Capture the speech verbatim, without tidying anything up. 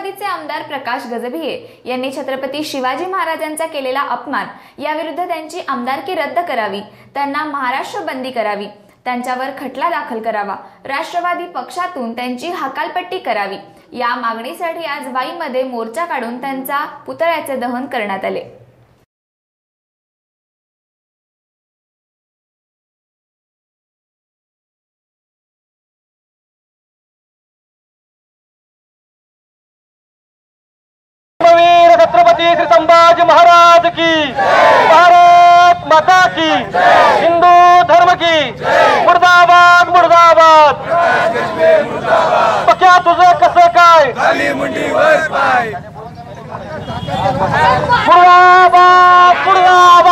राष्ट्रवादीचे आमदार प्रकाश गजभिये यांनी छत्रपती शिवाजी महाराजांचा केलेला अपमान याविरुद्ध त्यांची आमदारकी रद्द करावी, त्यांना महाराष्ट्र बंदी करावी, त्यांच्यावर खटला दाखल करावा, राष्ट्रवादी पक्षातून त्यांची हकालपट्टी करावी या मागणीसाठी आज वाईमध्ये मोर्चा काढून त्यांचा पुतळ्याचे दहन करण्यात आले। छत्रपती श्री संभाजी महाराज की, भारत माता की, हिंदू धर्म की, मुर्दाबाद मुर्दाबाद। पक्या तुझं कसं काय, खाली मुंडीवर पाय, मुर्दाबाद मुर्दाबाद।